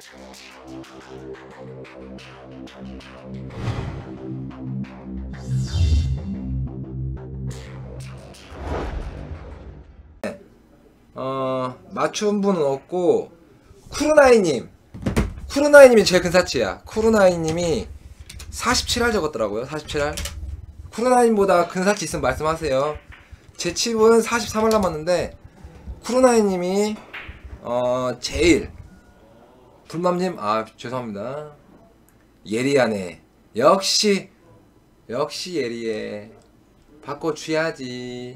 맞춘 분은 없고, 쿠르나이님이 제일 큰 사치야. 쿠르나이님이 47알 적었더라고요. 47알. 쿠르나이님보다 큰 사치 있으면 말씀하세요. 제 칩은 43알 남았는데, 쿠르나이님이 제일. 불맘님, 죄송합니다. 예리하네. 역시 예리해. 바꿔줘야지.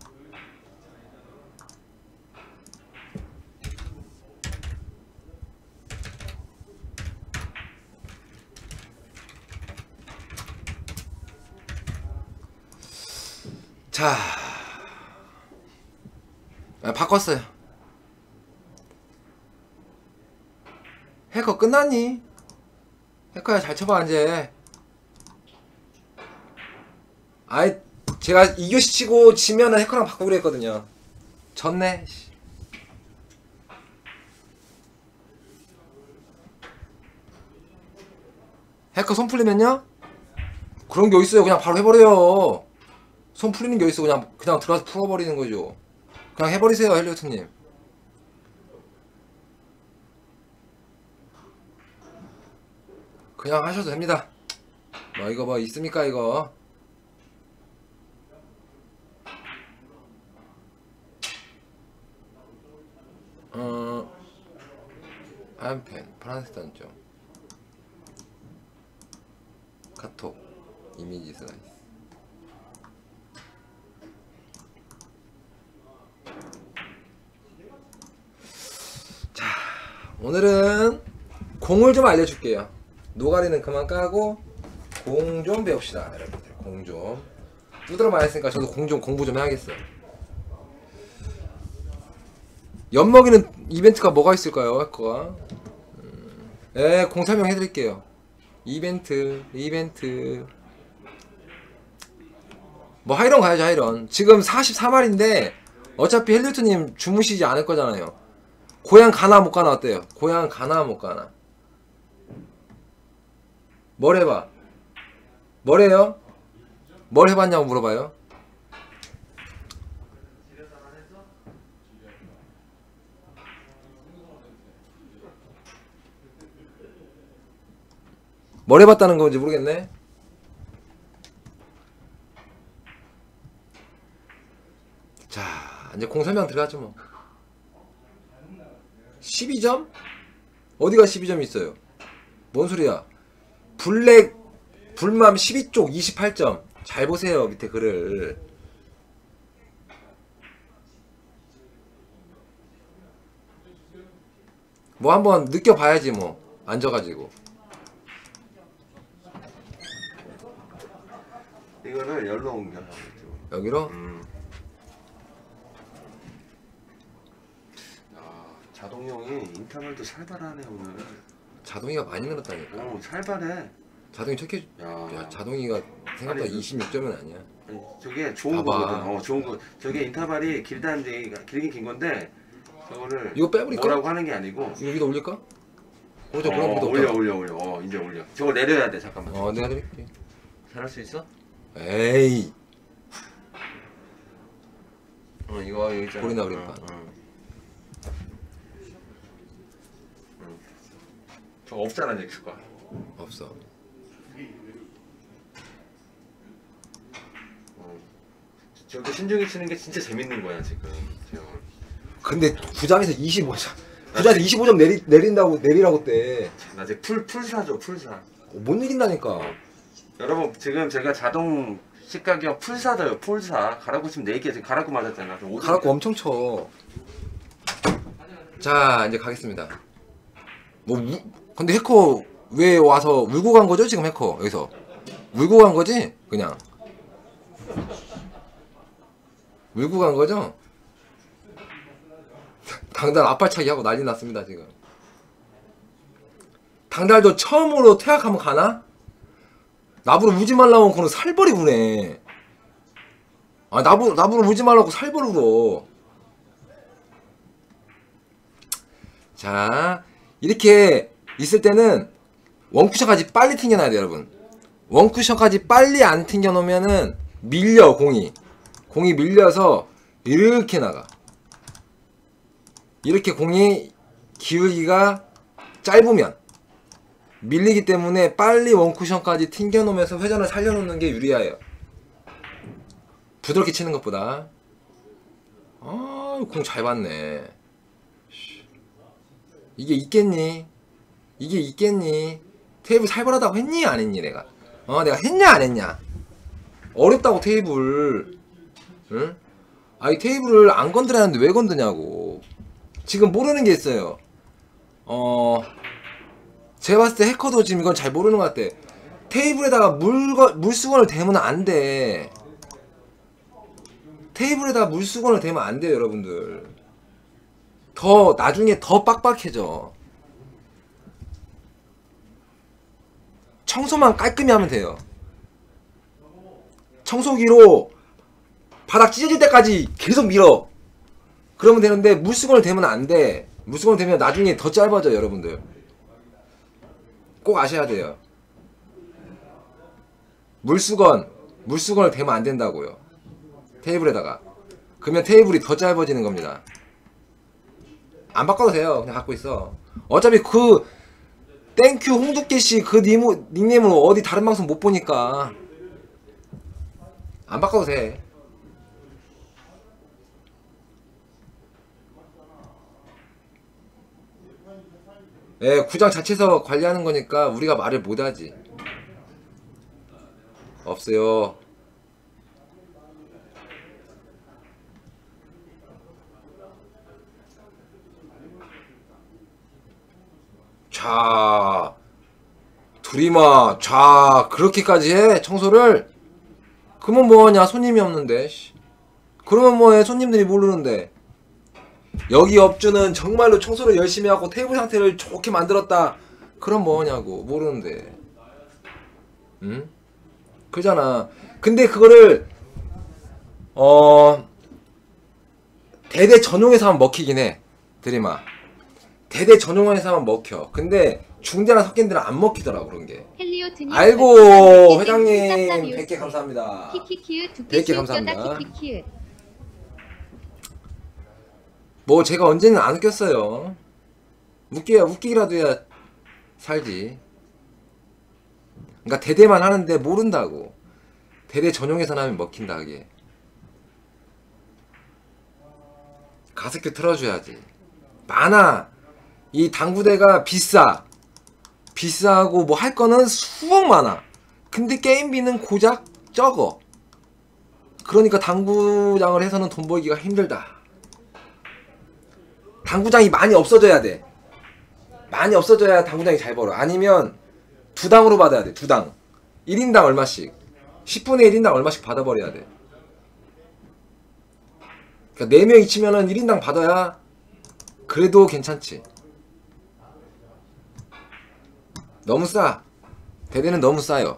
자, 바꿨어요. 해커 끝났니? 해커야 잘 쳐봐 이제. 제가 2교시 치고 지면은 해커랑 바꾸기로 했거든요. 졌네. 해커 손 풀리면요? 그런 게 어딨어요. 그냥 바로 해버려요. 손 풀리는 게 어딨어. 그냥 들어가서 풀어버리는 거죠. 그냥 해버리세요, 헬리오트님. 그냥 하셔도 됩니다. 이거 뭐 있습니까, 이거? 하얀펜, 파란색 단점. 카톡, 이미지 슬라이스. 자, 오늘은 공을 좀 알려줄게요. 노가리는 그만 까고 공 좀 배웁시다, 여러분들. 공 좀. 두드러 말했으니까 저도 공 좀 공부 좀 해야겠어요. 엿먹이는 이벤트가 뭐가 있을까요, 해커가? 네, 공 설명해드릴게요. 이벤트. 뭐 하이런 가야죠, 하이런. 지금 43알인데 어차피 헬리오트님 주무시지 않을 거잖아요. 고향 가나 못 가나 어때요? 고향 가나 못 가나? 뭘 해봐? 뭘 해요? 뭘 해봤냐고 물어봐요. 뭘 해봤다는 건지 모르겠네. 자, 이제 공 설명 들어가죠 뭐. 12점? 어디가 12점이 있어요? 뭔 소리야? 불맘 12쪽 28점. 잘 보세요, 밑에 글을. 뭐 한번 느껴봐야지 뭐. 앉아가지고. 이거를 열로 옮겨. 여기로? 자동형이 인터널도 살벌하네 오늘. 자동이가 많이 늘었다니까. 살벌해. 자동이 척해. 야, 자동이가 생각보다 26점은 아니야. 아니, 저게 좋은 봐봐. 거거든. 좋은 거. 저게 인터벌이 길긴 긴 건데 저거를 이거 빼버릴까? 뭐라고 하는 게 아니고. 이거 위로 올릴까? 그럼 올려. 이제 올려. 저거 내려야 돼. 잠깐만. 내가 드릴게. 잘할 수 있어? 에이. 이거 여기 있잖아. 볼이나 그림판. 저거 없잖아, 넥스가. 없어. 저렇게 신중히 치는 게 진짜 재밌는 거야 지금. 근데 9장에서 25점. 9장에서 25점 내리라고 때. 나 지금 풀사죠, 풀사. 못 이긴다니까. 여러분 지금 제가 자동 식가격 풀사더요, 풀사. 가라고 치면 4개 지금 가라고 맞았잖아. 가라고 엄청 쳐. 자, 이제 가겠습니다. 근데 해커 왜 와서 울고 간 거죠? 지금 해커 여기서 울고 간 거지? 그냥 울고 간 거죠? 당달 앞발차기 하고 난리 났습니다 지금. 당달도 처음으로 퇴학하면 가나? 나보러 울지 말라고 그는 살벌이 우네. 나보러 울지 말라고 살벌 울어. 자, 이렇게 있을 때는 원쿠션까지 빨리 튕겨놔야 돼요, 여러분. 원쿠션까지 빨리 안 튕겨놓으면은 밀려, 공이 밀려서 이렇게 나가. 이렇게 공이 기울기가 짧으면 밀리기 때문에 빨리 원쿠션까지 튕겨놓으면서 회전을 살려놓는 게 유리해요. 부드럽게 치는 것보다. 아, 공 잘 봤네. 이게 있겠니? 이게 있겠니? 테이블 살벌하다고 했니? 안 했니? 내가 내가 했냐 안 했냐? 어렵다고 테이블. 응? 이 테이블을 안 건드렸는데 왜 건드냐고. 지금 모르는 게 있어요. 제가 봤을 때 해커도 지금 이건 잘 모르는 것 같아. 테이블에다가 물수건을 대면 안 돼. 테이블에다가 물수건을 대면 안 돼요, 여러분들. 나중에 더 빡빡해져. 청소만 깔끔히 하면 돼요. 청소기로 바닥 찢어질 때까지 계속 밀어. 그러면 되는데 물수건을 대면 안 돼. 물수건을 대면 나중에 더 짧아져요, 여러분들. 꼭 아셔야 돼요. 물수건을 대면 안 된다고요. 테이블에다가. 그러면 테이블이 더 짧아지는 겁니다. 안 바꿔도 돼요. 그냥 갖고 있어. 어차피 그 땡큐 홍두깨씨 그 닉네임으로 어디 다른 방송 못 보니까 안 바꿔도 돼. 예, 구장 자체에서 관리하는 거니까 우리가 말을 못하지. 없어요. 자, 두리마, 자, 그렇게까지 해? 청소를? 그러면 뭐하냐? 손님이 없는데. 그러면 뭐해? 손님들이 모르는데. 여기 업주는 정말로 청소를 열심히 하고 테이블 상태를 좋게 만들었다. 그럼 뭐하냐고. 모르는데. 응? 그잖아. 근데 그거를 대대 전용에서 하면 먹히긴 해. 드리마. 대대 전용에서 하면 먹혀. 근데 중대나 섞인 데는 안 먹히더라고 그런 게. 아이고 회장님 100개 감사합니다. 100개 감사합니다. 뭐 제가 언제는 안 웃겼어요. 웃기기라도 해야 살지. 그러니까 대대만 하는데 모른다고. 대대 전용에서 하면 먹힌다 그게. 가습기 틀어줘야지. 많아. 이 당구대가 비싸고 뭐 할 거는 수억 많아. 근데 게임비는 고작 적어. 그러니까 당구장을 해서는 돈 벌기가 힘들다. 당구장이 많이 없어져야 돼. 많이 없어져야 당구장이 잘 벌어. 아니면 두 당으로 받아야 돼. 두 당. 1인당 얼마씩. 10분의 1인당 얼마씩 받아버려야 돼. 그러니까 4명이 치면은 1인당 받아야 그래도 괜찮지. 너무 싸. 대대는 너무 싸요.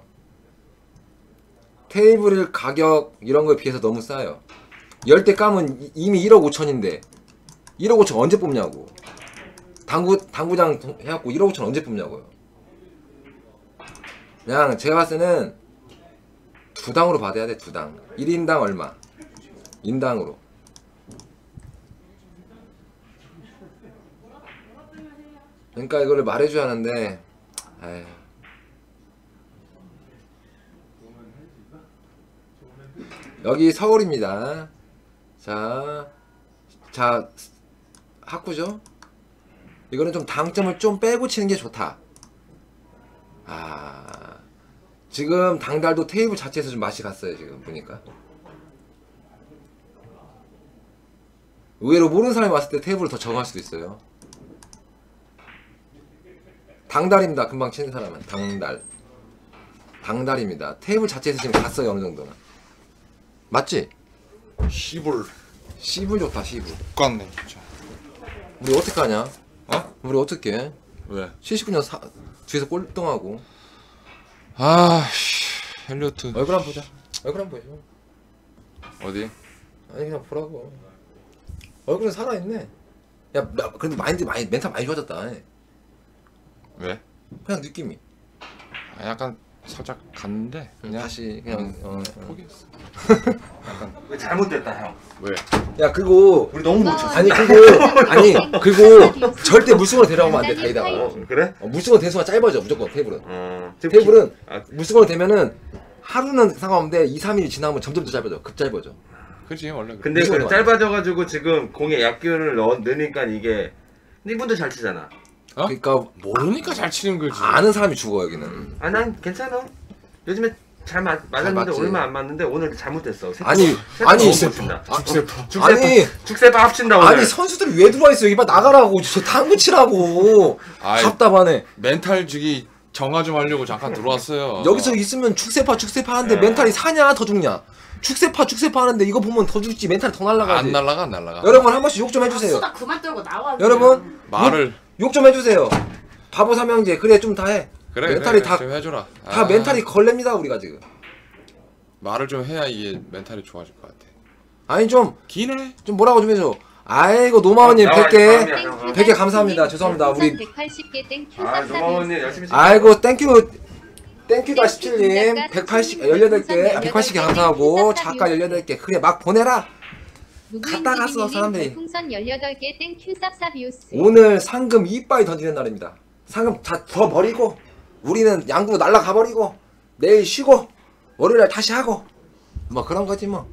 테이블 가격 이런 거에 비해서 너무 싸요. 10대 까면 이미 1억 5천인데 1억 5천 언제 뽑냐고. 당구장 해갖고 1억 5천 언제 뽑냐고요. 그냥 제가 봤을 때는 두 당으로 받아야 돼. 두 당. 1인당 얼마. 인당으로. 그러니까 이거를 말해줘야 하는데 에휴. 여기 서울입니다. 자 학구죠. 이거는 좀 당점을 좀 빼고 치는 게 좋다. 지금 당달도 테이블 자체에서 좀 맛이 갔어요. 지금 보니까 의외로 모르는 사람이 왔을 때 테이블을 더 적응할 수도 있어요. 당달입니다. 금방 치는 사람은 당달입니다. 테이블 자체에서 지금 갔어요. 어느 정도는 맞지? 씨불 좋다. 씨불 똑같네 진짜. 우리 어떻게 하냐? 우리 어떻게 해? 왜? 79년 뒤에서 꼴등하고. 헬리오트 얼굴 한번 보자. 얼굴 한번 보여줘. 어디? 아니 그냥 보라고. 얼굴은 살아있네. 야 근데 멘탈 많이 좋아졌다. 왜? 그냥 느낌이. 아, 약간 살짝 갔는데 그냥 다시 그냥 포기했어. 왜 잘못됐다 형. 왜? 야 그거 우리 너무 못 쳤어. 아니 그거 절대 물속으로 데려가면 안 돼 다이다가. 그래? 물속으로 대수가 짧아져 무조건 테이블은. 지금 테이블은 아, 물속으로 되면은 하루는 상관없는데 2, 3일이 지나면 점점 더 짧아져. 급 짧아져. 그지 원래 그래. 근데 무서운 그 거 짧아져가지고 지금 공에 약균을 넣으니까 이게 근데 이분도 잘 치잖아. 어? 그러니까 모르니까 잘 치는 거지. 아는 사람이 죽어 여기는. 아 난 괜찮아. 요즘에 잘 맞았는데 맞지. 오늘만 안 맞는데 오늘 잘못됐어. 아니, 세파 아니, 합친다. 죽세파. 아니 죽세파 합친다 오늘. 아니 선수들이 왜 들어와 있어? 여기 봐 나가라고. 저 당구 치라고. 아이. 답답하네. 멘탈 주기 정화 좀 하려고 잠깐 들어왔어요. 여기서 있으면 축세파 하는데 네. 멘탈이 사냐 더 죽냐? 축세파 하는데 이거 보면 더 죽지 멘탈이 더 날라가지. 안 날라가 안 날라가. 여러분 한 번씩 욕 좀 해주세요. 수다 그만 떨고 나와. 여러분 말을 욕 좀 해주세요. 바보 삼형제 그래 좀 다 해. 그래 멘탈이 그래, 다 좀 해줘라. 다 멘탈이 걸렙니다 우리가 지금. 말을 좀 해야 이게 멘탈이 좋아질 것 같아. 아니 좀 기네. 뭐라고 좀 해줘. 아이고 노마원님 나와, 100개 나와. 100개 감사합니다. 죄송합니다. 우리 180개 땡큐 아 노마원님 열심히 치. 아이고 땡큐다 17님 180 18개 180개 감사하고 작가 18개 그래 막 보내라. 갔다 갔어, 사람들이. 풍선 18개 땡큐 쌉쌉이오스. 오늘 상금 이빠이 던지는 날입니다. 상금 다 더 버리고 우리는 양구 날라가 버리고 내일 쉬고 월요일날 다시 하고 뭐 그런 거지 뭐.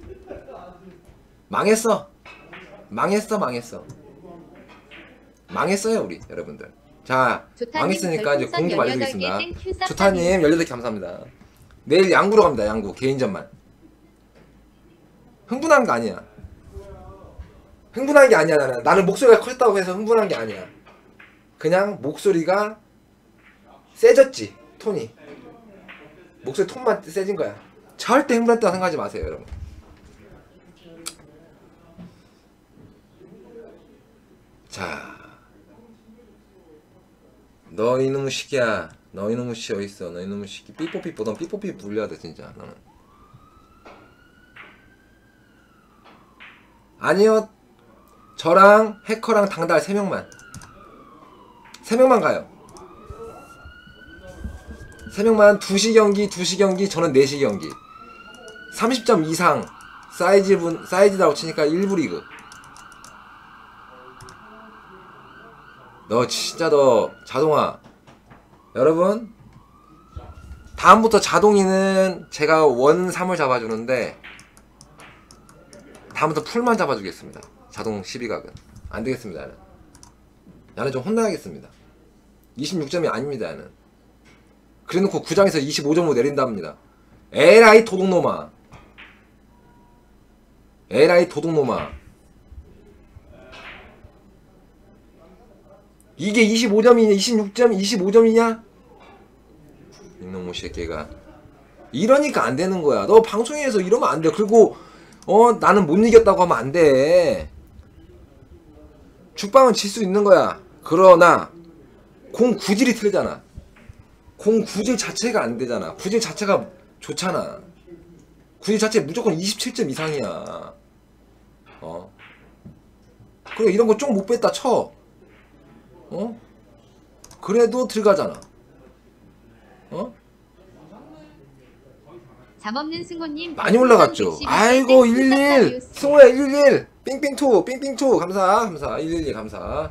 망했어요 우리 여러분들. 자 망했으니까 이제 공좀 알려드리겠습니다. 조타님 18개 감사합니다. 내일 양구로 갑니다. 양구 개인전만. 흥분한 거 아니야. 흥분한 게 아니야. 나는 목소리가 컸다고 해서 흥분한 게 아니야. 그냥 목소리가 세졌지. 톤이 목소리 톤만 세진 거야. 절대 흥분했다고 생각하지 마세요 여러분. 자, 너 이놈의 새끼야. 너 이놈의 씨 어딨어. 너 이놈의 새끼. 삐뽀삐 보던 삐뽀삐 불려야 돼 진짜 너는. 아니요, 저랑 해커랑 당달 3명만 가요. 3명만 2시 경기 저는 4시 경기 30점 이상 사이즈라고 치니까 1부 리그. 너 진짜 너 자동아 여러분 다음부터 자동이는 제가 원 3을 잡아주는데 다음부터 풀만 잡아주겠습니다. 자동 12각은 안되겠습니다. 나는 좀 혼나야겠습니다. 26점이 아닙니다. 나는 그래놓고 9장에서 25점으로 내린답니다. 에라이 도둑놈아. 이게 25점이냐 26점 25점이냐 이놈의 새끼가. 이러니까 안 되는 거야. 너 방송에서 이러면 안 돼. 그리고 나는 못 이겼다고 하면 안 돼. 죽방은 질 수 있는 거야. 그러나 공 구질이 틀리잖아. 공 구질 자체가 안 되잖아. 구질 자체가 좋잖아. 구질 자체 무조건 27점 이상이야. 그래 이런 거 좀 못 뺐다 쳐. 그래도 들어가잖아. 잠없는 승호님 많이 올라갔죠. 아이고 11 승호야 11 삥삥2 감사 112 감사.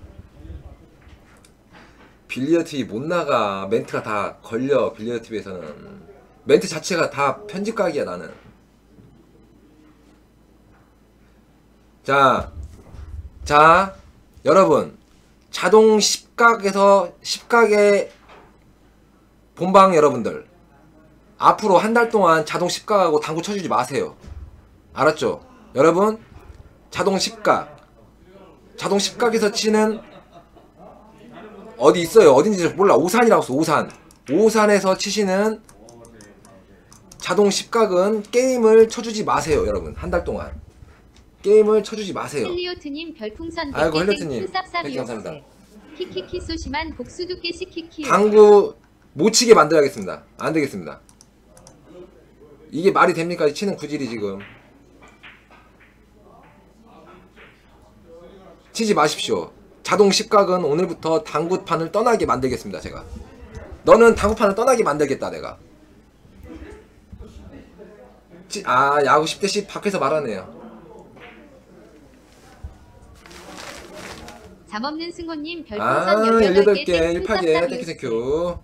빌리언 TV 못 나가. 멘트가 다 걸려. 빌리언 TV에서는 멘트 자체가 다 편집각이야 나는. 자 여러분 자동 10각에서 10각의 본방 여러분들 앞으로 한 달 동안 자동 10각하고 당구 쳐주지 마세요. 알았죠? 여러분 자동 10각에서 치는 어디 있어요? 어딘지 몰라. 오산이라고 써. 오산에서 치시는 자동 10각은 게임을 쳐주지 마세요. 여러분 한 달 동안 게임을 쳐주지 마세요. 헬리오트님 별풍선 아이고, 100개 헬리오트님. 땡큐 100개 감사합니다. 쌉쌉이오스. 키키키 소심한 복수두께 시키키. 당구 못 치게 만들어야겠습니다. 안 되겠습니다. 이게 말이 됩니까? 치는 구질이 지금. 치지 마십시오. 자동 10각은 오늘부터 당구판을 떠나게 만들겠습니다. 제가 너는 당구판을 떠나게 만들겠다 내가. 야구 10대 10 밖에서 말하네요. 잠없는 승호님 별풍선 18개 18개 1파게 땡큐.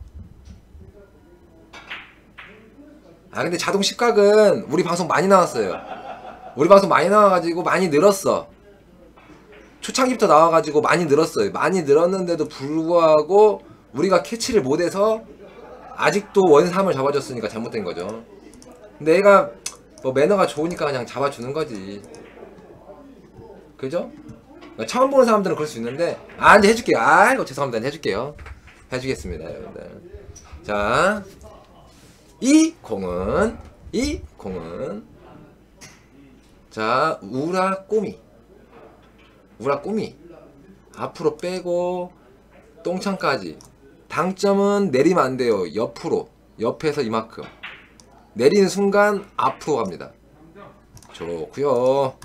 근데 자동 10각은 우리 방송 많이 나왔어요. 우리 방송 많이 나와가지고 많이 늘었어. 초창기부터 나와가지고 많이 늘었어요. 많이 늘었는데도 불구하고 우리가 캐치를 못해서 아직도 원삼을 잡아줬으니까 잘못된 거죠. 근데 얘가 뭐 매너가 좋으니까 그냥 잡아주는 거지. 그죠? 처음 보는 사람들은 그럴 수 있는데 이제 해줄게요. 이거 죄송합니다. 해줄게요. 해주겠습니다 여러분들. 자, 이 공은 자 우라꼬미 앞으로 빼고 똥창까지. 당점은 내리면 안 돼요. 옆에서 이만큼 내리는 순간 앞으로 갑니다. 좋구요.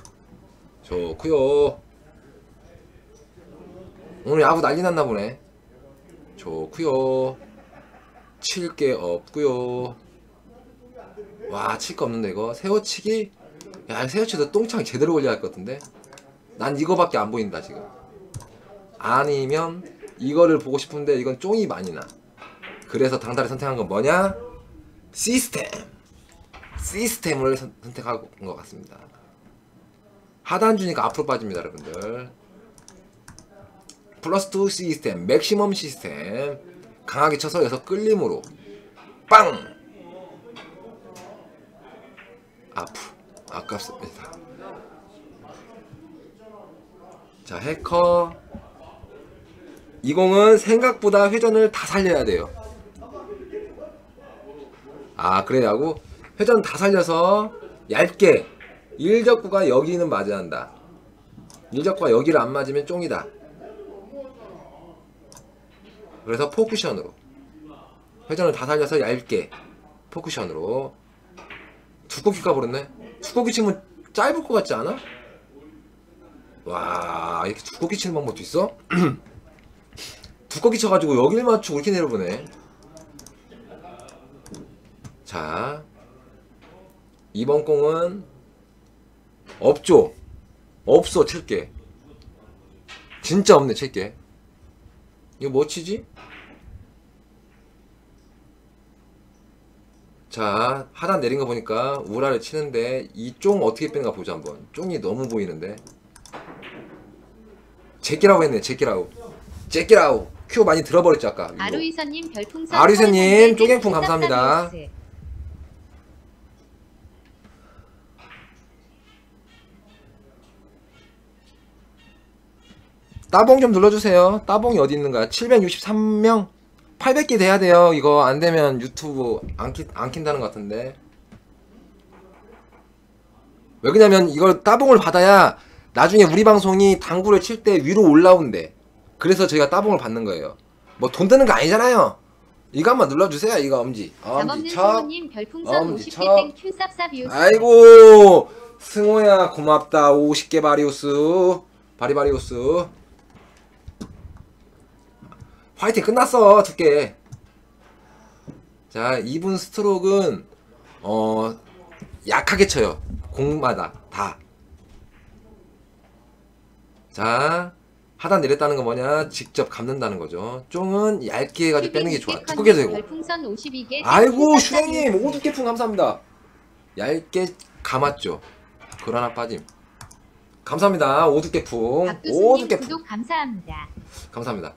오늘 야구 난리 났나 보네. 좋구요. 칠 게 없구요. 와, 칠 거 없는데 이거 세워치기. 야, 세워치도 똥창 제대로 걸려야 할 것 같은데. 난 이거밖에 안 보인다 지금. 아니면 이거를 보고 싶은데 이건 쫑이 많이 나. 그래서 당달에 선택한 건 뭐냐? 시스템을 선택한 것 같습니다. 하단 주니까 앞으로 빠집니다 여러분들. 플러스2 시스템, 맥시멈 시스템. 강하게 쳐서 여기서 끌림으로 빵! 아깝습니다. 자, 해커. 이 공은 생각보다 회전을 다 살려야 돼요. 그래야고 회전 다 살려서 얇게. 일적구가 여기는 맞아야 한다. 일적구가 여기를 안 맞으면 쫑이다. 그래서 포쿠션으로 회전을 다 살려서 얇게 포쿠션으로. 두꺼기 까버렸네. 두꺼기 치면 짧을 것 같지 않아? 와, 이렇게 두꺼기 치는 방법도 있어? 두꺼기 쳐가지고 여기를 맞추고 이렇게 내려보네. 자, 이번 공은 없죠? 없어. 칠게 진짜 없네. 칠게. 이거 뭐 치지? 자, 하단 내린 거 보니까 우라를 치는데 이 쫑 어떻게 빼는가 보자 한번. 쫑이 너무 보이는데. 제끼라고 했네. 제끼라고. 큐 많이 들어버렸죠 아까. 아루이선님 별풍선 아루이선님 쪼갱풍 감사합니다. 따봉 좀 눌러주세요. 따봉이 어디 있는가? 763명? 800개 돼야 돼요. 이거 안 되면 유튜브 안 킨다는 것 같은데. 왜 그러냐면 이걸 따봉을 받아야 나중에 우리 방송이 당구를 칠 때 위로 올라온대. 그래서 저희가 따봉을 받는 거예요. 뭐 돈 드는 거 아니잖아요. 이거 한번 눌러주세요. 이거 엄지. 잠없는 척. 승호님 별풍선 엄지 50개 땡큐 쌉쌉이오스. 아이고 승호야 고맙다. 50개 바리바리오스. 화이팅 끝났어. 두께. 자, 2분 스트로크는 약하게 쳐요. 공마다 다. 자, 하단 내렸다는 건 뭐냐? 직접 감는다는 거죠. 쫑은 얇게 해가지고 빼는 게 좋아. 두껍게 되고. 별풍선 52개 아이고 슈랭님 오두께풍 감사합니다. 얇게 감았죠. 글 하나 빠짐. 감사합니다. 오두께풍. 박두수님 구독 감사합니다. 감사합니다.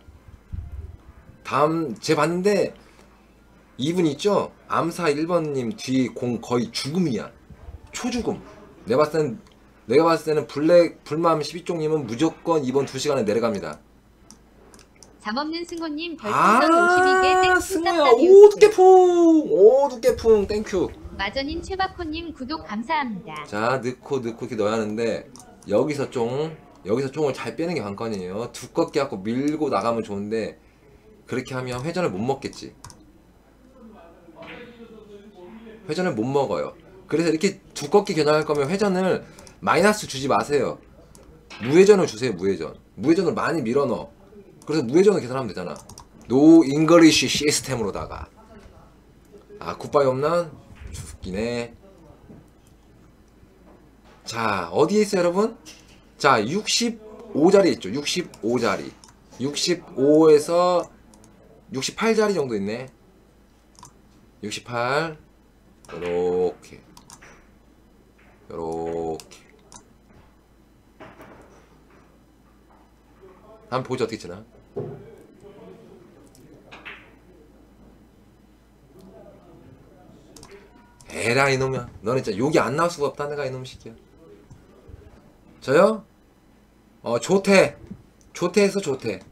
다음 제 봤는데 2분 있죠? 암사 1번님 뒤 공 거의 죽음이야. 초죽음. 내가 봤을 때는 불맘 12쪽님은 무조건 이번 2시간에 내려갑니다. 잠없는 승호님 별풍선 52개 땡큐 승호야 쌉쌉이오스. 오두께풍 땡큐. 마전인 최박호님 구독 감사합니다. 자, 넣고 이렇게 넣어야 하는데 여기서 쫑을 잘 빼는 게 관건이에요. 두껍게 갖고 밀고 나가면 좋은데 그렇게 하면 회전을 못 먹겠지. 회전을 못 먹어요. 그래서 이렇게 두껍게 겨냥할 거면 회전을 마이너스 주지 마세요. 무회전을 주세요. 무회전을 많이 밀어 넣어. 그래서 무회전을 계산하면 되잖아. 노 잉글리시 시스템으로다가. 아, 굿바이 홈런 죽기네. 자, 어디에 있어요 여러분? 자, 65자리 있죠. 65자리 65에서 68자리 정도 있네. 68 요렇게 요렇게 한번 보자 어떻게 치나. 에라 이놈이야. 너는 진짜 욕이 안 나올 수가 없다 내가 이놈 새끼야. 저요? 조퇴해서 조퇴.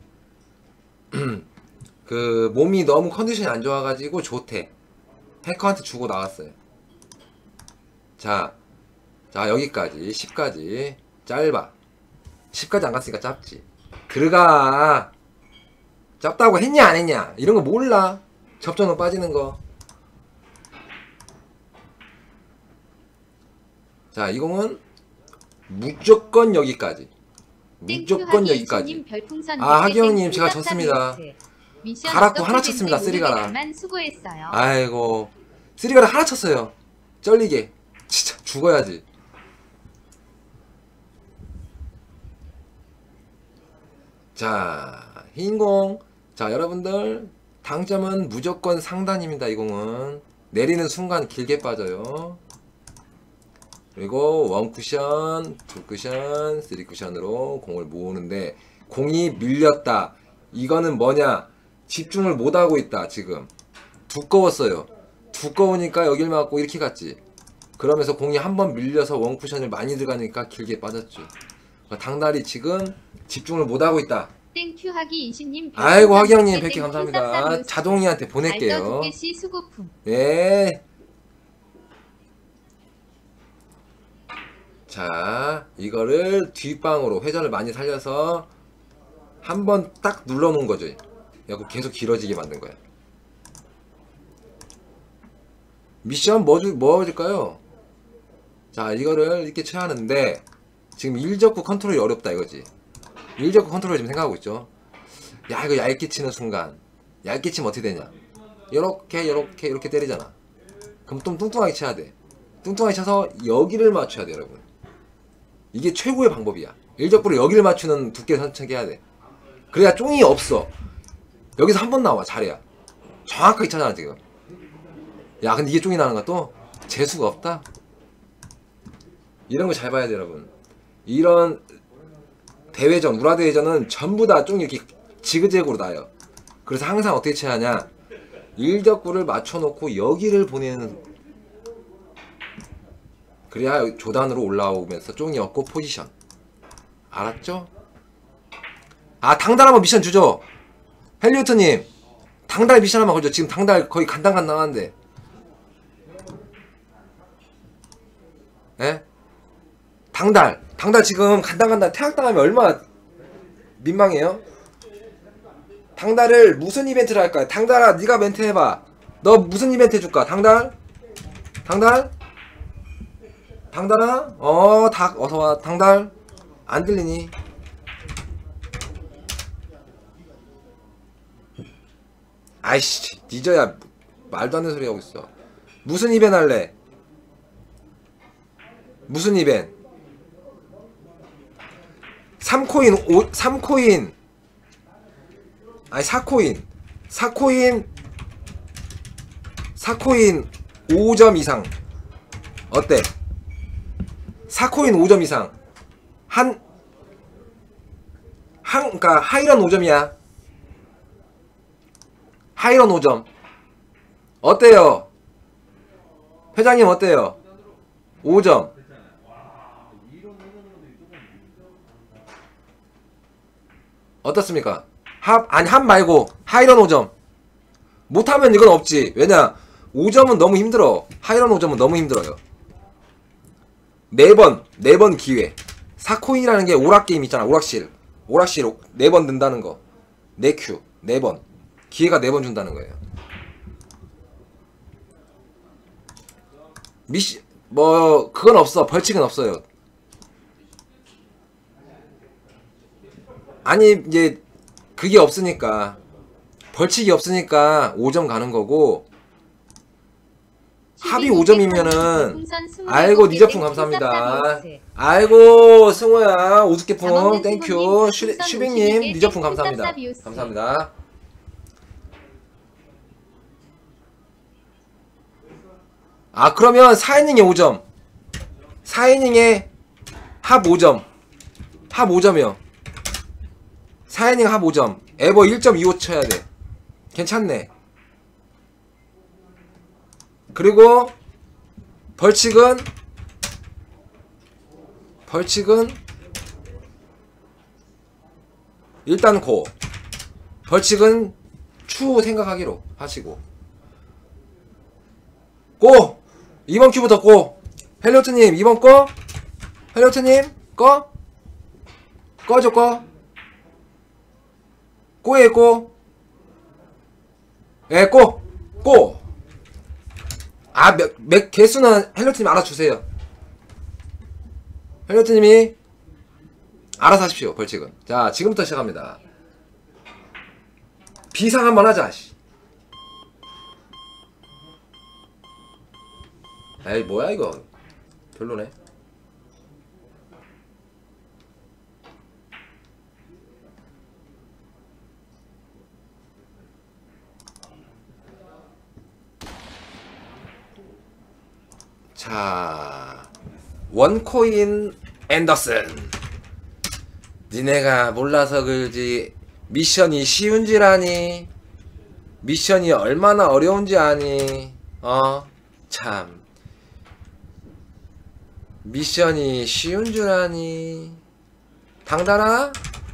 그 몸이 너무 컨디션이 안 좋아가지고 조퇴. 해커한테 주고 나왔어요. 자 여기까지 10까지 짧아. 10까지 안 갔으니까 짧지. 들어가. 짧다고 했냐 안 했냐 이런 거 몰라. 접전으로 빠지는 거. 자, 이 공은 무조건 여기까지. 무조건 여기까지. 아, 하기영님 제가 졌습니다. 가락도 하나 쳤습니다. 쓰리가라. 수고했어요. 아이고, 쓰리가라 하나 쳤어요. 쩔리게. 진짜 죽어야지. 자, 흰공. 자, 여러분들 당점은 무조건 상단입니다. 이 공은 내리는 순간 길게 빠져요. 그리고 원쿠션, 투쿠션, 쓰리쿠션으로 공을 모으는데 공이 밀렸다. 이거는 뭐냐? 집중을 못하고 있다. 지금 두꺼웠어요. 두꺼우니까 여길 맞고 이렇게 갔지. 그러면서 공이 한번 밀려서 원쿠션을 많이 들어가니까 길게 빠졌죠. 당달이 지금 집중을 못하고 있다. 땡큐 하기 20님. 아이고 하기형님 100개 감사합니다. 자동이한테 보낼게요. 네. 자, 이거를 뒷방으로 회전을 많이 살려서 한번 딱 눌러 놓은 거죠. 그래서 계속 길어지게 만든 거야. 미션 뭐 줄까요? 자, 이거를 이렇게 쳐야 하는데 지금 일적구 컨트롤이 어렵다 이거지. 일적구 컨트롤 지금 생각하고 있죠. 야, 이거 얇게 치는 순간 얇게 치면 어떻게 되냐? 이렇게 때리잖아. 그럼 좀 뚱뚱하게 쳐야 돼. 뚱뚱하게 쳐서 여기를 맞춰야 돼 여러분. 이게 최고의 방법이야. 일적구를 여기를 맞추는 두께를 선택해야 돼. 그래야 쫑이 없어. 여기서 한 번 나와. 잘해야 정확하게 찾아나 지금. 야, 근데 이게 쫑이 나는 것도 재수가 없다. 이런 거 잘 봐야 돼 여러분. 이런 대회전, 우라대회전은 전부 다 쫑이 이렇게 지그재그로 나요. 그래서 항상 어떻게 쳐야 하냐, 일적구를 맞춰놓고 여기를 보내는, 그래야 조단으로 올라오면서 쫑이 없고 포지션. 알았죠? 아, 당달 한번 미션 주죠. 헬리우트님 당달 미션 한번 걸죠. 지금 당달 거의 간당간당한데. 예? 당달 지금 간당간당 퇴학당하면 얼마나 민망해요? 당달을 무슨 이벤트를 할까요? 당달아, 네가 멘트 해봐. 너 무슨 이벤트 해줄까? 당달아? 어서와. 당달 안 들리니? 아이씨, 니저야 말도 안 되는 소리 하고 있어. 무슨 이벤트 할래? 무슨 이벤트? 3코인 아니 4코인 5점 이상 어때? 4코인 5점 이상 그니까 하이런 5점이야. 하이런 5점 어때요? 회장님 어때요? 5점 어떻습니까? 합 말고 하이런 5점. 못하면 이건 없지. 왜냐, 5점은 너무 힘들어. 하이런 5점은 너무 힘들어요. 4번 기회. 4코인이라는 게 오락게임 있잖아. 오락실 4번 든다는 거. 4큐 4번 기회가 4번 준다는 거예요. 그건 없어. 벌칙은 없어요. 아니, 이제 그게 없으니까 벌칙이 없으니까 5점 가는 거고, 합이 5점이면은, 아이고 니저풍 감사합니다. 아이고 승호야 우습게풍 땡큐. 슈빙님 니저풍 감사합니다. 감사합니다. 아 그러면 4이닝에 5점, 4이닝에 합 5점, 합 5점이요. 4이닝 합 5점, 에버 1.25 쳐야 돼. 괜찮네. 그리고 벌칙은 일단 고 벌칙은 추후 생각하기로 하시고 고! 이번 큐부터 고! 헬리오트님 이번 꺼? 헬리오트님 꺼? 꺼줘 꺼? 꼬에 꼬? 예 꼬! 꼬! 아 몇 개수는 헬리오트님 알아주세요. 헬리오트님이 알아서 하십시오. 벌칙은. 자 지금부터 시작합니다. 비상 한번 하자. 에이 뭐야 이거 별로네. 자 원코인 앤더슨, 니네가 몰라서 그러지 미션이 쉬운 줄 아니? 미션이 얼마나 어려운지 아니? 참 미션이 쉬운 줄 아니? 당달아?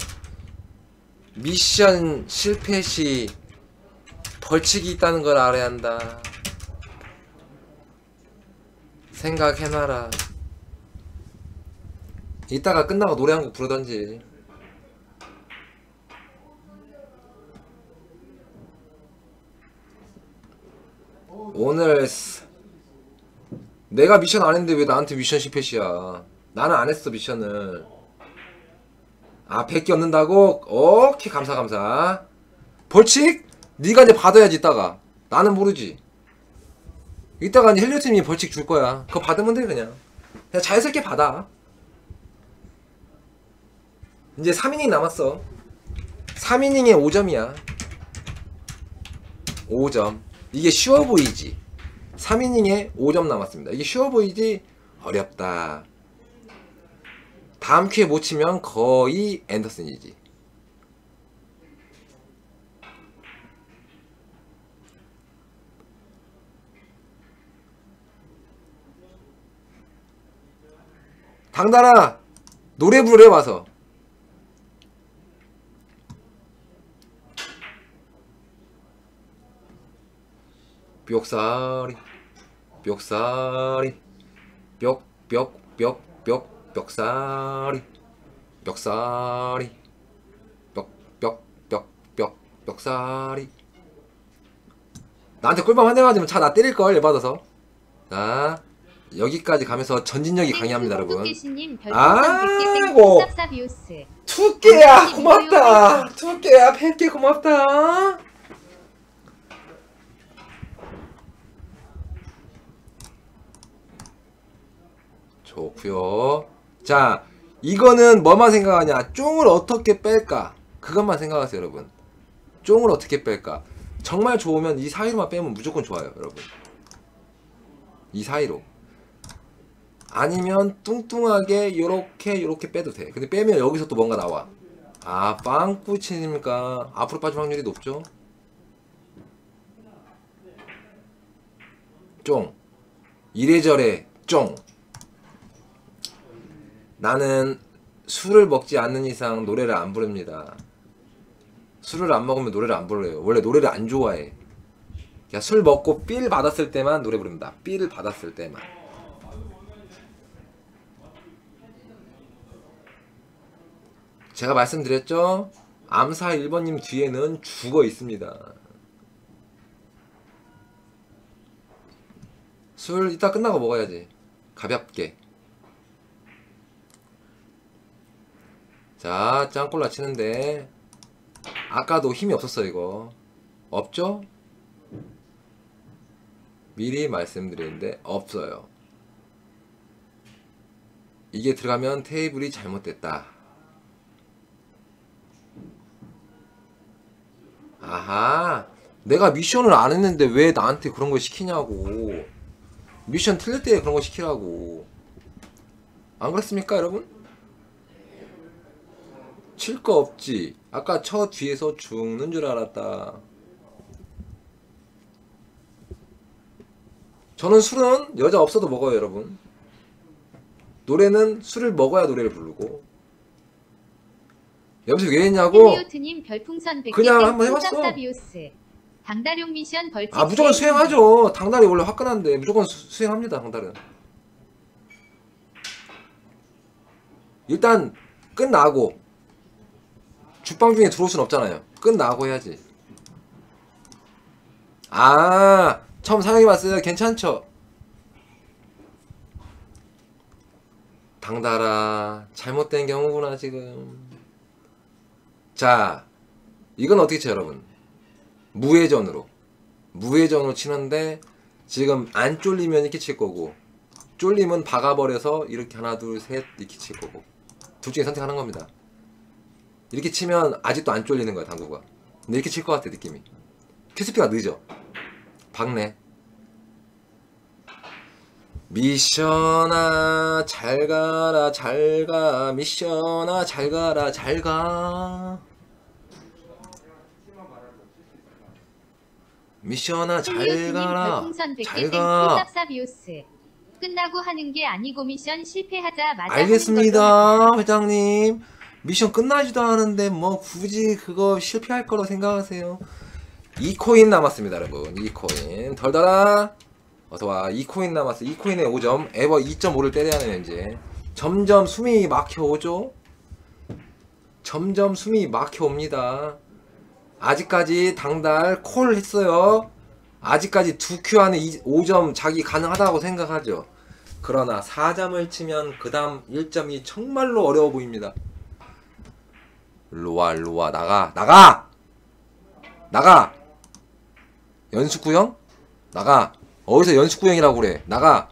미션 실패 시 벌칙이 있다는 걸 알아야 한다. 생각해놔라. 이따가 끝나고 노래 한 곡 부르던지. 오늘 내가 미션 안 했는데 왜 나한테 미션 실패시야. 나는 안 했어 미션을. 아 100개 얻는다고? 오케이 감사. 벌칙? 네가 이제 받아야지 이따가. 나는 모르지. 이따가 이제 헬리오팀이 벌칙 줄 거야. 그거 받으면 돼 그냥 자연스럽게 받아. 이제 3이닝 남았어. 3이닝에 5점이야 5점. 이게 쉬워 보이지. 3이닝에 5점 남았습니다. 이게 쉬워 보이지? 어렵다. 다음 큐에 못 치면 거의 앤더슨이지. 당달아 노래 부르래 와서. 멱살이 멱살이 멱살이 멱살이. 나한테 꿀밤 한 대 맞으면 차 나 때릴걸 열받아서. 자 여기까지 가면서 전진력이 강의합니다 여러분. 아이고 투개야 고맙다. 투개야 100개 고맙다. 좋구요. 자 이거는 뭐만 생각하냐, 쫑을 어떻게 뺄까 그것만 생각하세요 여러분. 쫑을 어떻게 뺄까. 정말 좋으면 이 사이로만 빼면 무조건 좋아요 여러분. 이 사이로. 아니면 뚱뚱하게 요렇게 빼도 돼. 근데 빼면 여기서 또 뭔가 나와. 아 빵꾸치니까 앞으로 빠질 확률이 높죠. 쫑 이래저래 쫑. 나는 술을 먹지 않는 이상 노래를 안 부릅니다. 술을 안 먹으면 노래를 안 부르래요. 원래 노래를 안 좋아해. 그냥 술 먹고 삘 받았을 때만 노래 부릅니다. 삘을 받았을 때만. 제가 말씀드렸죠? 암사 1번님 뒤에는 죽어 있습니다. 술 이따 끝나고 먹어야지. 가볍게. 자 짱꼴라 치는데 아까도 힘이 없었어 이거. 없죠? 미리 말씀드리는데 없어요. 이게 들어가면 테이블이 잘못됐다. 아하, 내가 미션을 안 했는데 왜 나한테 그런 걸 시키냐고. 미션 틀릴 때 그런 거 시키라고. 안 그렇습니까 여러분? 칠 거 없지. 아까 저 뒤에서 죽는 줄 알았다. 저는 술은 여자 없어도 먹어요 여러분. 노래는 술을 먹어야 노래를 부르고. 여기서 왜 했냐고? 헬리오트님 별풍선 100개 그냥 한번 해봤어. 쌉싸비오스. 당다룡 미션 벌칙. 아 무조건 수행하죠. 당달이 원래 화끈한데 무조건 수행합니다. 당달은 일단 끝나고 죽방 중에 들어올 순 없잖아요. 끝나고 해야지. 아 처음 사용해봤어요. 괜찮죠? 당달아 잘못된 경우구나 지금. 자 이건 어떻게 쳐 여러분? 무회전으로 치는데 지금 안 쫄리면 이렇게 칠 거고 쫄리면 박아버려서 이렇게 하나 둘 셋 이렇게 칠 거고 둘 중에 선택하는 겁니다. 이렇게 치면 아직도 안 쫄리는 거야 당구가. 근데 이렇게 칠 것 같아 느낌이. 큐스피가 늦어. 박네. 미션아 잘 가라 잘 가. 미션아 잘 가라 잘 가. 미션아 잘 헬리오트님 가라 별풍선 100개 잘 가. 쌉싸비오스. 끝나고 하는 게 아니고 미션 실패하자 마자 알겠습니다 회장님. 미션 끝나지도 않은데 뭐 굳이 그거 실패할 거라고 생각하세요? 2코인 남았습니다 여러분. 2코인 덜덜아 어서와. 2코인 남았어. 2코인에 5점. 에버 2.5를 때려야 하는 현재. 점점 숨이 막혀오죠. 점점 숨이 막혀옵니다. 아직까지 당달 콜 했어요. 아직까지 2큐 안에 5점 자기 가능하다고 생각하죠. 그러나 4점을 치면 그 다음 1점이 정말로 어려워 보입니다. 일로와 일로와 나가 연습구형? 나가. 어디서 연습구형이라고 그래. 나가.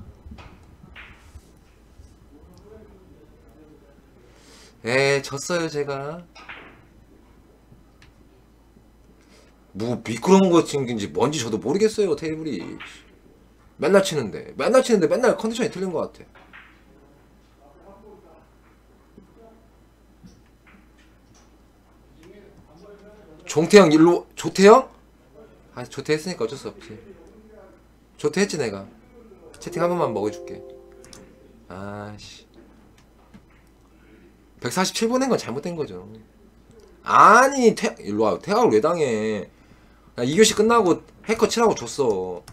졌어요 제가. 뭐 미끄러운 거 친긴지 뭔지 저도 모르겠어요. 테이블이 맨날 치는데 맨날 컨디션이 틀린 것 같아. 종태형 일로. 조태형? 아 조태 했으니까 어쩔 수 없지. 조태 했지 내가. 채팅 한 번만 먹어줄게. 아씨 147 보낸 건 잘못된 거죠. 아니 일로와. 태학을 왜 당해. 나 2교시 끝나고 해커 치라고 줬어.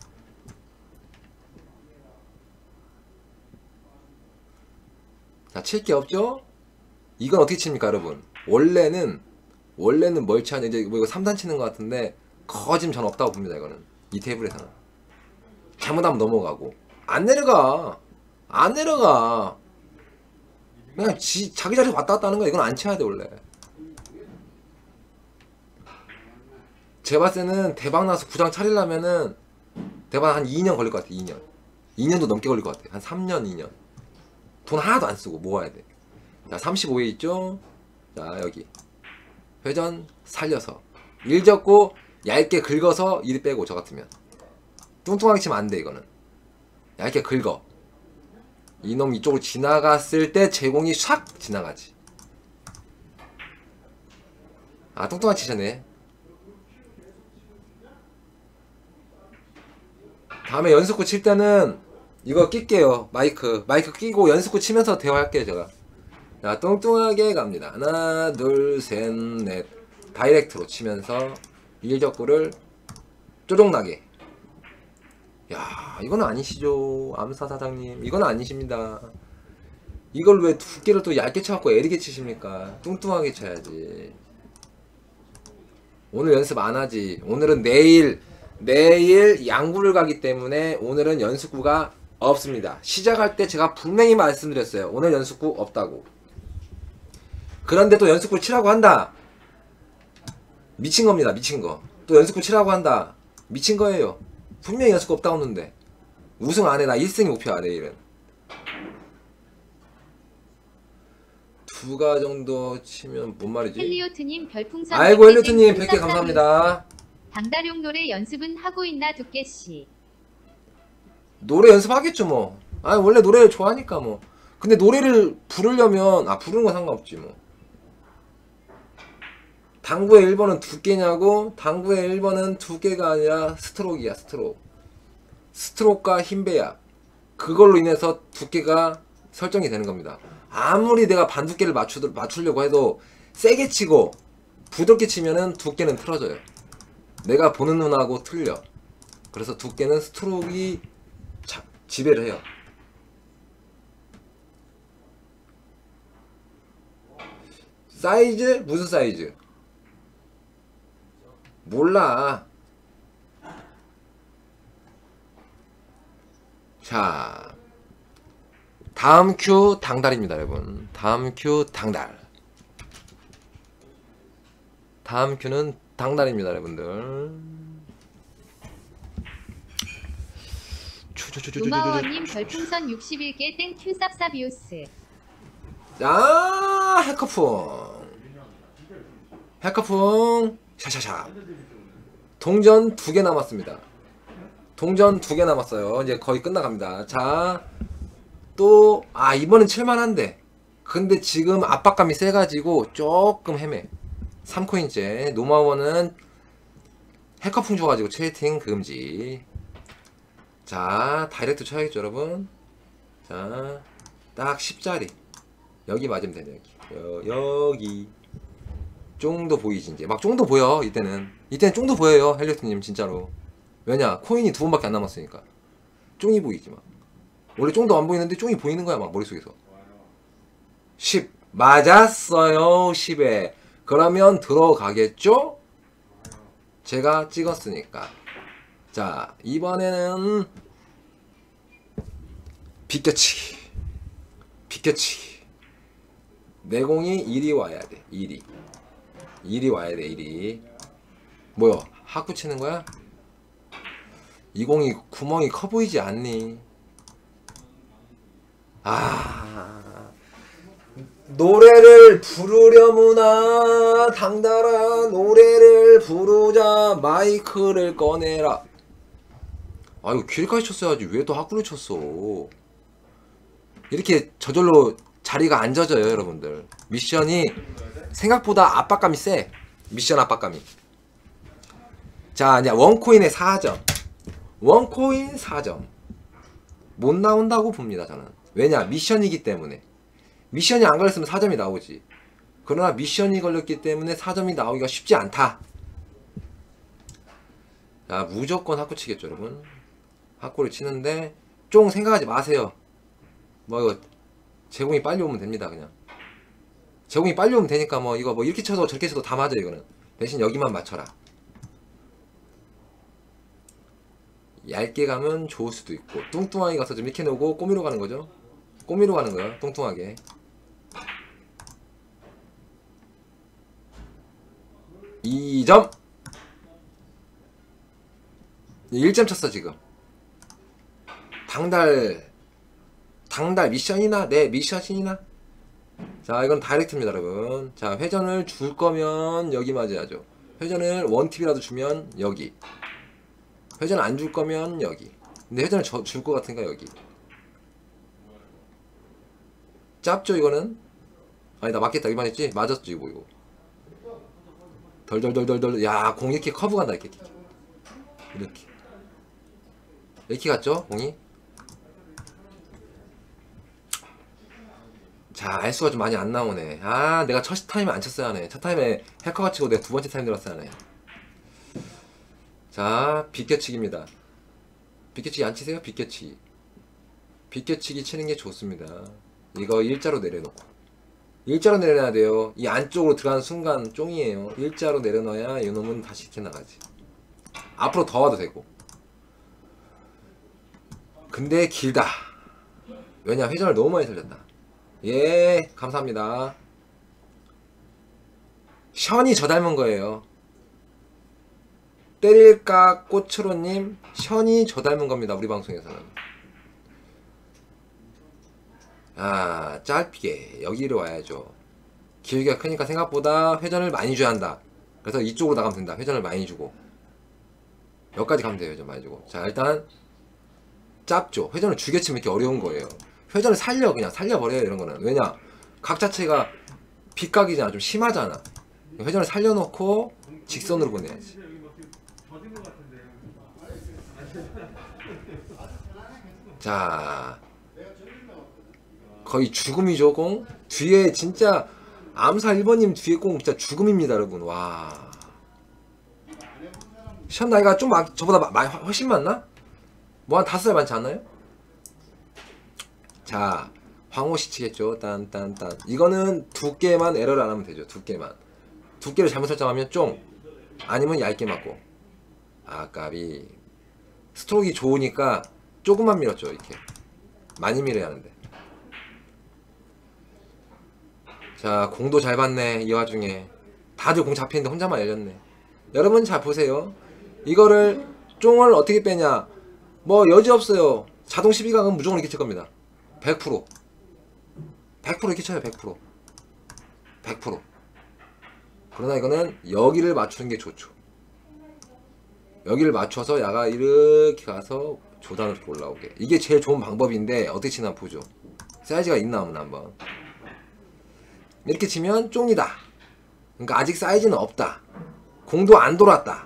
자 칠 게 없죠? 이건 어떻게 칩니까 여러분? 원래는 뭘 치냐. 이제 뭐 이거 3단 치는 것 같은데 거짐 전 없다고 봅니다. 이거는 이 테이블에서는 잘못하면 넘어가고 안 내려가 그냥 자기 자리에서 왔다 갔다 하는 거야. 이건 안 쳐야 돼 원래. 제가 봤을 때는 대박 나서 구장 차리려면은 대박 한 2년 걸릴 것 같아. 2년도 넘게 걸릴 것 같아. 한 3년 2년 돈 하나도 안 쓰고 모아야 돼. 자 35회 있죠. 자 여기 회전 살려서 1 접고 얇게 긁어서 1 빼고. 저 같으면 뚱뚱하게 치면 안 돼. 이거는 얇게 긁어. 이놈 이쪽으로 지나갔을 때 제공이 샥 지나가지. 아 뚱뚱하게 치셨네. 다음에 연습구 칠 때는 이거 낄게요. 마이크 끼고 연습구 치면서 대화할게요 제가. 자 뚱뚱하게 갑니다. 하나 둘 셋 넷. 다이렉트로 치면서 1적구를 쪼종나게. 야 이건 아니시죠 암사 사장님. 이건 아니십니다. 이걸 왜 두께를 또 얇게 쳐갖고 애리게 치십니까? 뚱뚱하게 쳐야지. 오늘 연습 안 하지. 오늘은 내일 양구를 가기 때문에 오늘은 연습구가 없습니다. 시작할 때 제가 분명히 말씀드렸어요. 오늘 연습구 없다고. 그런데 또 연습구를 치라고 한다. 미친 겁니다. 미친 거. 또 연습구 치라고 한다. 미친 거예요. 분명히 연습구 없다고 했는데. 우승 안 해. 나 1승이 목표야, 내일은. 2가 정도 치면 뭔 말이지? 헬리오트님 별풍선 아이고, 100개 헬리오트님 땡 100개 감사합니다. 방다룡 노래 연습은 하고 있나 두께씨. 노래 연습하겠죠, 뭐. 아, 원래 노래를 좋아하니까, 뭐. 근데 노래를 부르려면, 부르는 건 상관없지, 뭐. 당구의 1번은 두께냐고? 당구의 1번은 두께가 아니라 스트로크야, 스트로크. 스트로크가 힘배야. 그걸로 인해서 두께가 설정이 되는 겁니다. 아무리 내가 반두께를 맞추려고 해도 세게 치고 부드럽게 치면은 두께는 틀어져요. 내가 보는 눈하고 틀려. 그래서 두께는 스트로크가 지배를 해요. 사이즈? 무슨 사이즈? 몰라. 자, 다음 큐 당달입니다, 여러분. 다음 큐 당달. 다음 큐는 당달입니다, 여러분들. 노마워님 별풍선 61개 땡큐 쌉쌉이오스. 자, 해커풍 샤샤샤. 동전 2개 남았습니다. 동전 2개 남았어요. 이제 거의 끝나갑니다. 자, 또 이번엔 칠만한데, 근데 지금 압박감이 세가지고 조금 헤매. 3코인째. 노마워는 해커풍 줘가지고 채팅 금지. 자, 다이렉트 쳐야겠죠, 여러분. 자, 딱 10자리. 여기 맞으면 되네, 여기. 여기. 쫑도 보이지, 이제. 막 쫑도 보여, 이때는. 이때는 쫑도 보여요, 헬리오트님, 진짜로. 왜냐, 코인이 2번밖에 안 남았으니까. 쫑이 보이지, 막. 원래 쫑도 안 보이는데 쫑이 보이는 거야, 막, 머릿속에서. 10. 맞았어요, 10에. 그러면 들어가겠죠? 제가 찍었으니까. 자, 이번에는 비껴치기. 비껴치기. 내공이 1이 와야 돼. 1이. 1이 와야 돼. 1이. 뭐야? 하쿠 치는 거야? 이 공이 구멍이 커 보이지 않니? 노래를 부르려무나 당달아. 노래를 부르자. 마이크를 꺼내라. 이거 길까지 쳤어야지. 왜 또 하쿠를 쳤어? 이렇게 저절로 자리가 안 젖어요, 여러분들. 미션이 생각보다 압박감이 세. 미션 압박감이. 자, 이제 원코인에 4점. 원코인 4점. 못 나온다고 봅니다, 저는. 왜냐? 미션이기 때문에. 미션이 안 걸렸으면 4점이 나오지. 그러나 미션이 걸렸기 때문에 4점이 나오기가 쉽지 않다. 자, 무조건 하쿠 치겠죠, 여러분. 하쿠를 치는데 쫑 생각하지 마세요. 뭐 이거 제공이 빨리 오면 됩니다, 그냥. 제공이 빨리 오면 되니까 뭐 이거 뭐 이렇게 쳐도 저렇게 쳐도 다 맞아, 이거는. 대신 여기만 맞춰라. 얇게 가면 좋을 수도 있고, 뚱뚱하게 가서 좀 이렇게 놓고 꼬미로 가는 거죠. 꼬미로 가는 거야, 뚱뚱하게. 2점. 1점 쳤어, 지금. 당달 미션이나? 네, 미션이나? 자, 이건 다이렉트입니다, 여러분. 자, 회전을 줄 거면 여기 맞아야죠. 회전을 원팁이라도 주면 여기. 회전 안 줄 거면 여기. 근데 회전을 줄 것 같으니까 여기. 짧죠, 이거는? 아니다, 맞겠다. 이만 했지? 맞았지, 이거. 덜덜덜덜덜. 야, 공 이렇게 커브 간다, 이렇게. 이렇게. 이렇게 갔죠, 공이? 자, 알수가 좀 많이 안 나오네. 내가 첫 타임에 안 쳤어야 하네. 첫 타임에 해커가 치고 내가 두 번째 타임 들었어야 하네. 자, 비껴치기입니다. 비껴치기 안 치세요? 비껴치기. 비껴치기 치는 게 좋습니다. 이거 일자로 내려놓고. 일자로 내려놔야 돼요. 이 안쪽으로 들어가는 순간 쫑이에요. 일자로 내려놔야 이놈은 다시 이렇게 나가지. 앞으로 더 와도 되고. 근데 길다. 왜냐, 회전을 너무 많이 살렸다. 예, 감사합니다. 션이 저 닮은 거예요. 때릴까 꽃으로님 션이 저 닮은 겁니다. 우리 방송에서는. 아 짧게 여기로 와야죠. 기울기가 크니까 생각보다 회전을 많이 줘야 한다. 그래서 이쪽으로 나가면 된다. 회전을 많이 주고 여기까지 가면 돼요. 회전 많이 주고. 자 일단 짧죠. 회전을 주게치면 이렇게 어려운 거예요. 회전을 살려 그냥 살려버려요. 이런 거는. 왜냐 각 자체가 빗각이잖아. 좀 심하잖아. 회전을 살려놓고 직선으로 보내야지. 자 거의 죽음이죠. 공 뒤에 진짜 암사 1번님 뒤에 공 진짜 죽음입니다 여러분. 와 션 나이가 좀 저보다 훨씬 많나? 뭐 한 5살 많지 않나요? 자 황호씨 치겠죠. 딴딴딴 이거는 두께만 에러를 안 하면 되죠. 두께를 잘못 설정하면 쫑 아니면 얇게 맞고. 아 까비. 스트로크가 좋으니까 조금만 밀었죠. 이렇게 많이 밀어야 하는데. 자 공도 잘 봤네. 이 와중에 다들 공 잡히는데 혼자만 열렸네. 여러분 잘 보세요. 이거를 쫑을 어떻게 빼냐. 뭐 여지없어요. 자동 12각은 무조건 이렇게 칠 겁니다. 100% 이렇게 쳐요. 100%. 그러나 이거는 여기를 맞추는 게 좋죠. 여기를 맞춰서 야가 이렇게 가서 조단으로 올라오게. 이게 제일 좋은 방법인데 어떻게 치나 보죠. 사이즈가 있나 없나 한번. 이렇게 치면 쫑이다. 그러니까 아직 사이즈는 없다. 공도 안 돌았다.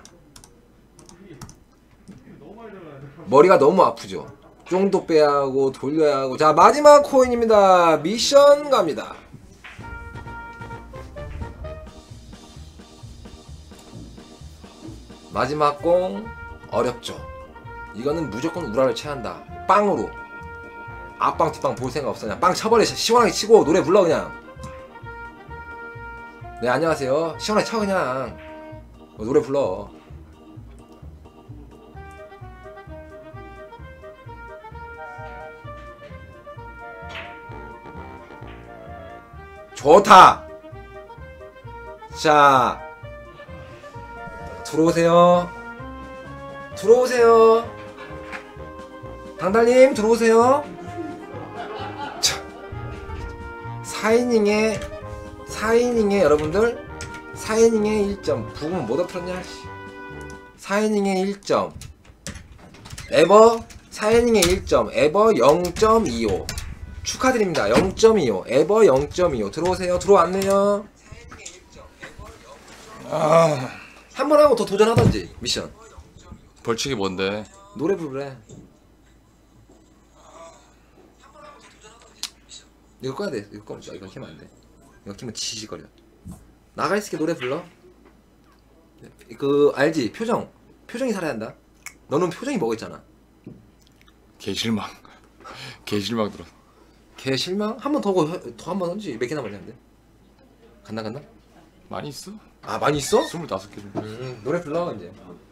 머리가 너무 아프죠. 쫑도 빼야 하고 돌려야 하고. 자 마지막 코인입니다. 미션 갑니다. 마지막 공 어렵죠. 이거는 무조건 우라를 쳐야 한다. 빵으로 앞방 뒷방 볼 생각 없어. 그냥 빵 쳐버려. 시원하게 치고 노래 불러 그냥. 네 안녕하세요. 시원하게 쳐 그냥. 노래 불러. 좋다. 자 들어오세요. 당달님 들어오세요. 자 4이닝에 여러분들 4이닝에 1점 부금 못 엎었냐. 4이닝에 1점 에버 4이닝에 1점 에버 0.25 축하드립니다. 0.25 에버 0.25 들어오세요. 들어왔네요. 한 번 하고 더 도전하던지. 미션 벌칙이 뭔데? 노래 부르래. 이거 꺼야 돼. 이거 키면 안 돼. 이거 키면 지지거려. 나가 있을게. 노래 불러. 그 알지? 표정이 살아야 한다. 너는 표정이 뭐겠잖아. 개실망 들어. 개 실망? 한 번 더 한 번 하지. 몇 개 남았는데? 간다. 많이 있어? 아 많이 있어? 25개 정도. 노래 불러 이제.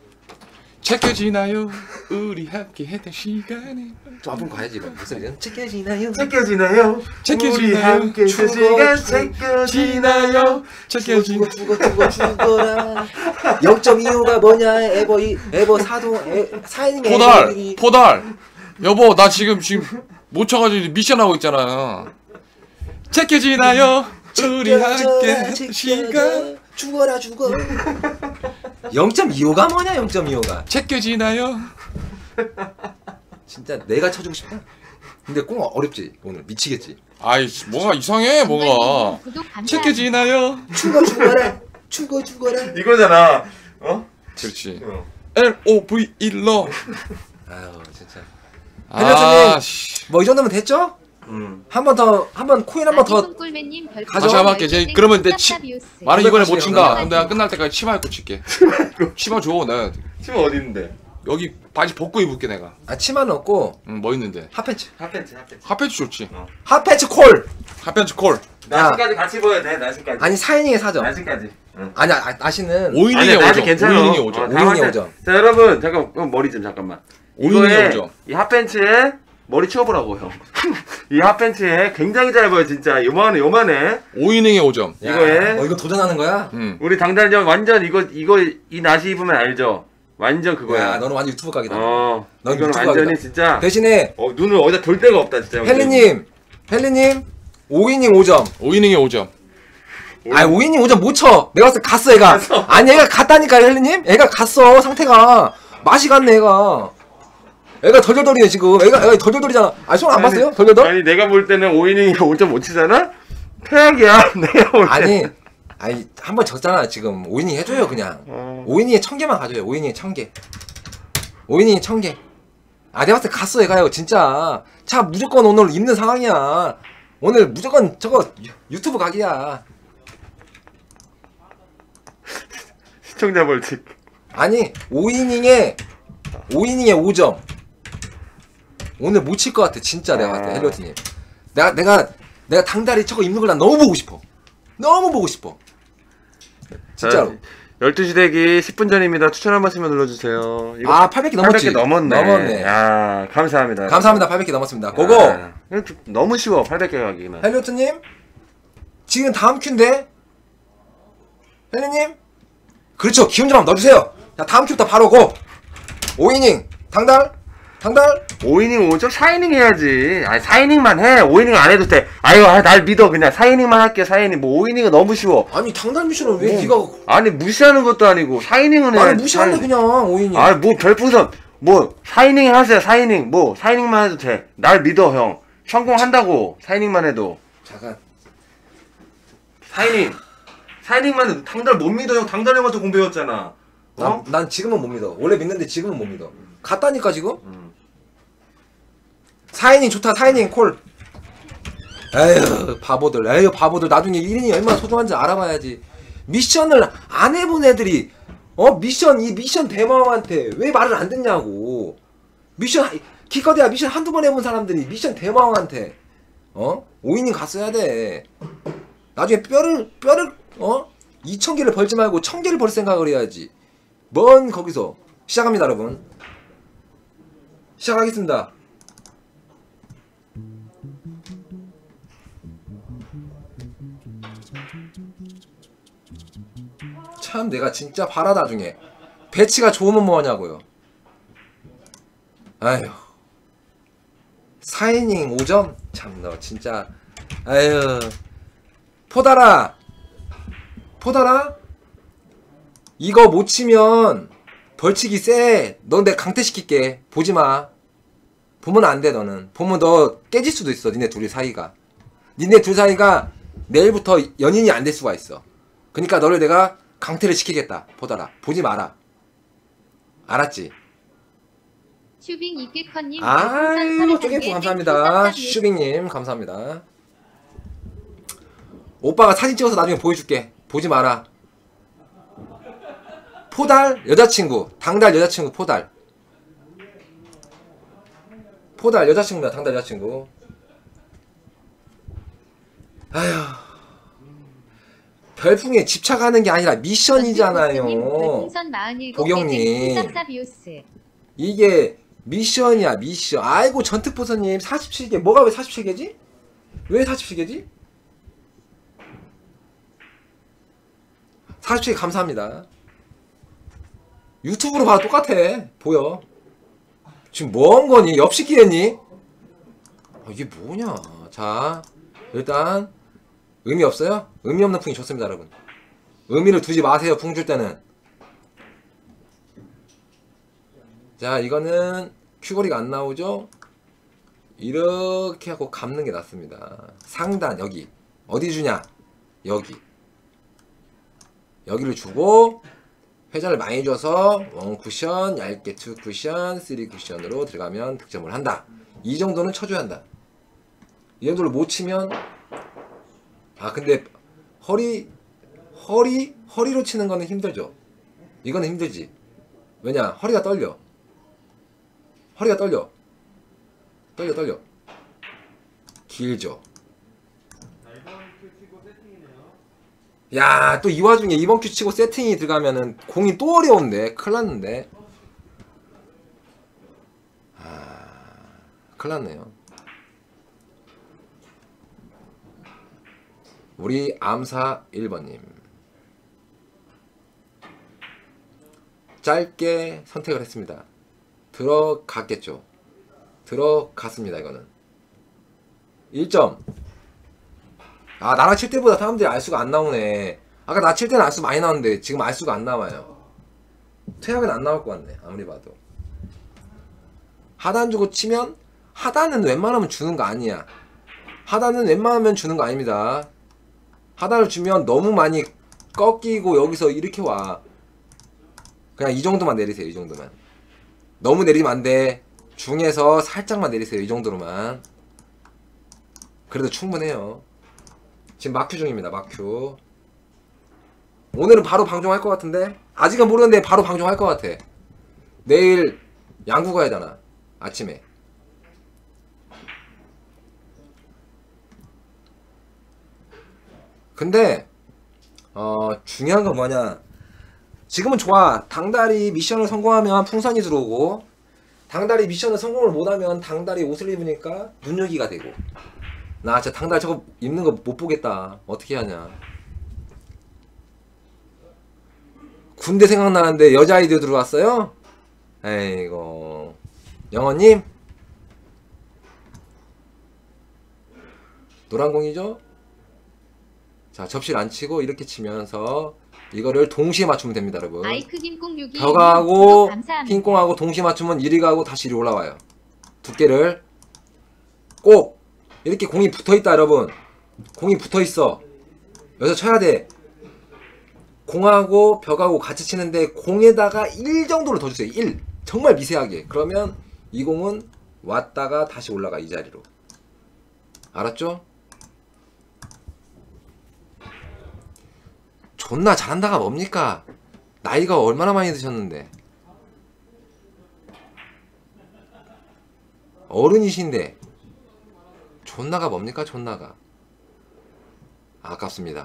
체크지나요 우리 함께 했던 시간에. 좀 앞으로 가야지 이거. 목소리는 체크지나요? 우리 함께 그 시간 지나요. 체크지나요. 죽어라. 0.25가 뭐냐? 에버 4동 4이닝 포달. 여보 나 지금 못 쳐가지고 미션 하고 있잖아. 체크지나요 우리 함께 했던 시간. 죽어. 0.25가 뭐냐? 0.25가. 체크지나요. 진짜 내가 쳐주고 싶다. 근데 꼭 어렵지 오늘. 미치겠지. 아이씨 뭐가 이상해 뭐가. 체크지나요. 죽어라. 이거잖아. 어? 그렇지. LOV1로. 아유 진짜. 아 씨. 뭐 이 정도면 됐죠? 한번 코인 한 번 더 다시 한번 할게. 그러면 말은 이번에 못 친다. 그럼 내가 끝날 때까지 치마 입고 칠게. 치마 줘. 내가 치마 어디 있는데? 여기 바지 벗고 입을게 내가. 아 치마는 없고 뭐 있는데? 핫팬츠 핫팬츠 좋지. 핫팬츠 콜. 핫팬츠 콜. 나시까지 같이 입어야 돼. 나시까지. 아니 4이닝에 4점. 나시까지. 응. 아니 나시는 5이닝에 5점. 괜찮아. 5이닝에 5점. 5이닝에 5점. 자 여러분 잠깐 머리 좀 잠깐만. 5이닝에 5점. 이 핫팬츠에 머리 치워보라고 형. 이 핫팬츠에 굉장히 잘 보여 진짜. 요만해. 5이닝에 5점. 이거에 이거 도전하는 거야? 우리 당달령 완전 이거 이 나시 입으면 알죠? 완전 그거야. 야 너는 완전 유튜브 각이다. 넌 넌 유튜브 완전히 각이다. 진짜 대신에 눈을 어디다 돌 데가 없다 진짜. 헬리님 5이닝 5점. 5이닝에 5점. 아니 5이닝 5점 못 쳐. 내가 봤을 때 갔어 애가. 아니 애가 갔다니까 헬리님. 애가 갔어 상태가. 맛이 갔네 애가. 애가 덜덜덜이네 지금. 애가 덜덜덜이잖아. 아 손 안 봤어요? 덜덜덜? 아니 내가 볼 때는 5이닝에 5점 못 치잖아? 최악이야. 내가 볼 때. 아니 한 번 졌잖아 지금. 5이닝 해줘요 그냥. 5이닝에 1000개만 가져요. 5이닝에 1000개. 5이닝에 1000개. 아 내가 봤을 때 갔어 애가요 진짜. 자 무조건 오늘 입는 상황이야. 오늘 무조건 저거 유튜브 각이야. 시청자 벌칙. 아니 5이닝에 5점. 오늘 못 칠 것 같아 진짜. 내가 봤을 때 헬리오트님. 내가 당다리 저거 입는 걸 난 너무 보고 싶어. 너무 보고 싶어 진짜로. 12시 대기 10분 전입니다. 추천 한 번씩만 눌러주세요. 이거 아 800개 넘었지. 800개 넘었네. 야 감사합니다. 감사합니다. 800개 넘었습니다. 고고. 이거 너무 쉬워. 800개 가기는. 헬리오트님 지금 다음 큐인데 헬리님 그렇죠. 기운 좀 한번 넣어주세요. 자 다음 큐부터 바로 고. 5이닝 당달 5이닝 5점? 4이닝 해야지. 아니 4이닝만 해. 5이닝 안 해도 돼. 아유 날 믿어. 그냥 4이닝만 할게. 4이닝. 뭐 5이닝은 너무 쉬워. 아니 당달 미션은 왜 네가 아니 무시하는 것도 아니고 4이닝은 해. 아니 무시하네 그냥 5이닝. 아니 뭐 별풍선 뭐 4이닝 하세요. 4이닝 뭐 4이닝만 해도 돼. 날 믿어 형. 성공한다고. 4이닝만 해도. 잠깐 4이닝만 해도 당달 못 믿어 형. 당달 형한테 공배웠잖아. 어? 난 지금은 못 믿어. 원래 믿는데 지금은 못 믿어. 갔다니까 지금. 4이닝 좋다. 4이닝 콜. 에휴 바보들. 나중에 1인이 얼마나 소중한지 알아봐야지. 미션을 안 해본 애들이 이 미션 대마왕한테 왜 말을 안 듣냐고. 미션 기껏해야 미션 한두 번 해본 사람들이 미션 대마왕한테 5이닝 갔어야 돼. 나중에 뼈를 2000개를 벌지 말고 1000개를 벌 생각을 해야지. 뭔 거기서. 시작합니다 여러분. 시작하겠습니다. 참 내가 진짜 봐라 나중에. 배치가 좋으면 뭐하냐고요. 아휴 4이닝 5점? 참 너 진짜. 아휴 포달아 이거 못 치면 벌칙이 세. 넌 내가 강퇴시킬게. 보지마. 보면 안 돼 너는. 보면 너 깨질 수도 있어. 니네 둘이 사이가. 니네 둘 사이가 내일부터 연인이 안 될 수가 있어. 그러니까 너를 내가 강퇴를 시키겠다. 보더라. 보지 마라. 알았지? 슈빙 이규커님 아이고 쪼개프 감사합니다. 슈빙님 감사합니다. 오빠가 사진 찍어서 나중에 보여줄게. 보지 마라. 포달 여자친구. 당달 여자친구 포달 여자친구야. 당달 여자친구. 아휴 별풍에 집착하는 게 아니라 미션이잖아요. 보경님 이게 미션이야 미션. 아이고 전특보선님 47개. 뭐가 왜 47개지? 왜 47개지? 47개 감사합니다. 유튜브로 봐도 똑같아. 보여. 지금 뭐한 거니? 엽식기 했니? 이게 뭐냐. 자 일단 의미 없어요? 의미 없는 풍이 좋습니다 여러분. 의미를 두지 마세요 풍 줄 때는. 자 이거는 큐거리가 안 나오죠? 이렇게 하고 감는 게 낫습니다. 상단 여기 어디 주냐? 여기를 주고 회전을 많이 줘서 1쿠션, 얇게 2쿠션, 3쿠션으로 들어가면 득점을 한다. 이 정도는 쳐줘야 한다. 이 정도를 못 치면 근데 허리로 치는 거는 힘들죠. 이거는 힘들지. 왜냐? 허리가 떨려. 떨려. 길죠. 야, 또 이 와중에 이번 큐 치고 세팅이 들어가면은 공이 또 어려운데. 큰일 났는데. 큰일 났네요. 우리 암사 1번님. 짧게 선택을 했습니다. 들어갔겠죠. 들어갔습니다. 이거는 1점. 아, 나랑 칠 때보다 사람들이 알수가 안 나오네. 아까 나 칠 때는 알수 많이 나오는데 지금 알수가 안 나와요. 퇴학은 안 나올 것 같네. 아무리 봐도. 하단 주고 치면 하단은 웬만하면 주는 거 아니야. 하단은 웬만하면 주는 거 아닙니다. 하단을 주면 너무 많이 꺾이고 여기서 이렇게 와. 그냥 이 정도만 내리세요. 이 정도만. 너무 내리면 안 돼. 중에서 살짝만 내리세요. 이 정도로만. 그래도 충분해요. 지금 마큐 중입니다. 마큐. 오늘은 바로 방송할 것 같은데? 아직은 모르는데 바로 방송할 것 같아. 내일 양구 가야 되나? 아침에. 근데 중요한 건 뭐냐, 지금은 좋아. 당다리 미션을 성공하면 풍선이 들어오고, 당다리 미션을 성공을 못하면 당다리 옷을 입으니까 눈여기가 되고. 나 진짜 당다리 저거 입는 거 못 보겠다. 어떻게 하냐. 군대 생각나는데 여자아이들 들어왔어요? 에이고. 영어님? 노란공이죠? 자, 접시를 안 치고 이렇게 치면서 이거를 동시에 맞추면 됩니다, 여러분. 아이크 김꽁6이 벽하고 감사합니다. 핑콩하고 동시에 맞추면 이리 가고 다시 이리 올라와요. 두께를 꼭 이렇게 공이 붙어있다, 여러분. 공이 붙어있어. 여기서 쳐야 돼. 공하고 벽하고 같이 치는데 공에다가 1 정도를 더 주세요. 1. 정말 미세하게. 그러면 이 공은 왔다가 다시 올라가, 이 자리로. 알았죠? 존나 잘한다가 뭡니까? 나이가 얼마나 많이 드셨는데. 어른이신데 존나가 뭡니까? 존나가. 아깝습니다.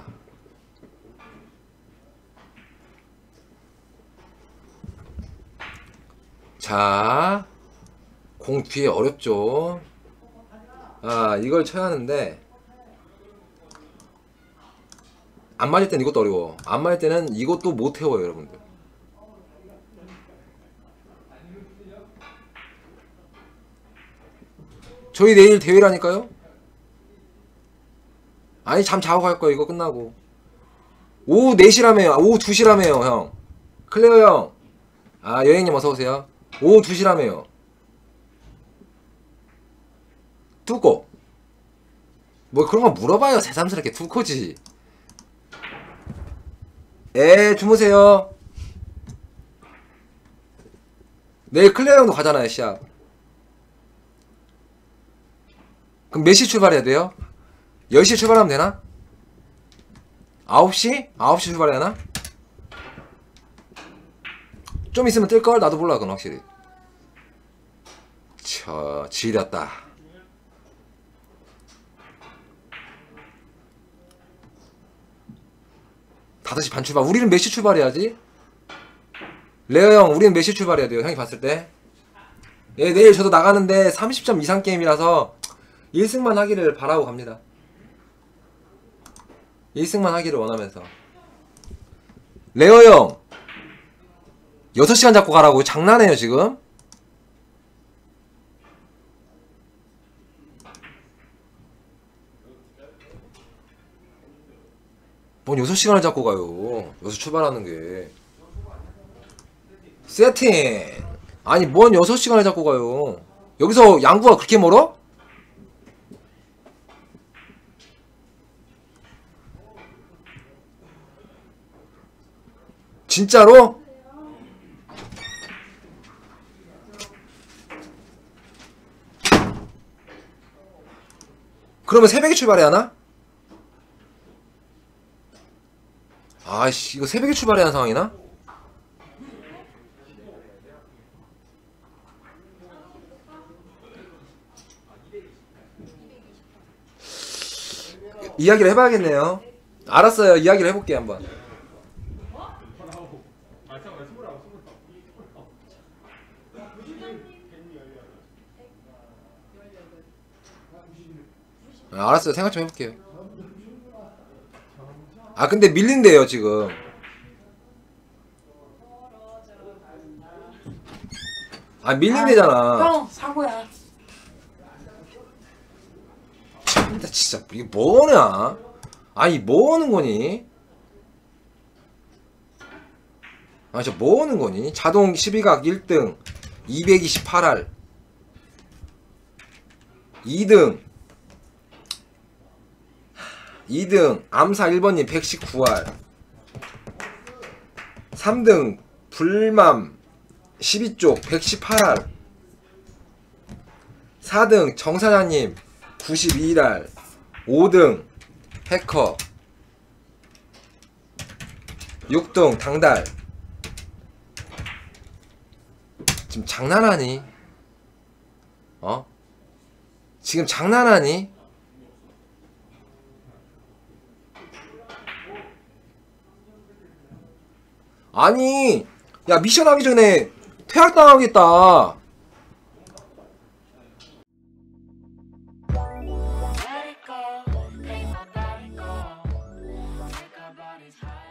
자, 공 뒤에 어렵죠? 아, 이걸 쳐야 하는데 안 맞을 땐 이것도 어려워. 안 맞을 때는 이것도 못 태워요, 여러분들. 저희 내일 대회라니까요? 아니, 잠 자고 갈 거야, 이거 끝나고. 오후 4시라며요. 오후 2시라며요, 형. 클레어 형. 아, 여행님 어서오세요. 오후 2시라며요. 뚜꼬. 뭐 그런 거 물어봐요. 새삼스럽게 뚜꼬지. 주무세요. 내일 클레어 형도 가잖아요, 시합. 그럼 몇 시 출발해야 돼요? 10시 출발하면 되나? 9시? 9시 출발해야 하나? 좀 있으면 뜰걸? 나도 몰라, 그건 확실히. 지렸다. 다섯 시 반 출발. 우리는 몇 시 출발해야지? 레어 형, 우리는 몇 시 출발해야 돼요? 형이 봤을 때? 예, 내일 저도 나가는데 30점 이상 게임이라서 1승만 하기를 바라고 갑니다. 1승만 하기를 원하면서. 레어 형, 6시간 잡고 가라고. 장난해요, 지금? 뭔 6시간을 잡고 가요. 여기서 출발하는 게. 세팅! 아니, 뭔 6시간을 잡고 가요. 여기서 양구가 그렇게 멀어? 진짜로? 그러면 새벽에 출발해야 하나? 아이씨, 이거 새벽에 출발해야 하는 상황이나? 이야기를 해봐야겠네요. 알았어요. 이야기를 해볼게요, 한번. 알았어요. 생각 좀 해볼게요. 아, 근데 밀린대요, 지금. 아 밀린대잖아. 형 사고야. 근데 진짜 이게 뭐냐? 아니 뭐 하는 거니? 아 진짜 뭐 하는 거니? 자동 12각 1등 228알 2등 암사 1번님 119알 3등 불맘 12쪽 118알 4등 정사장님 92알 5등 해커 6등 당달. 지금 장난하니? 어? 지금 장난하니? 아니 야 미션 하기 전에 퇴학당하겠다. Let it go, make my body go. Make our bodies high.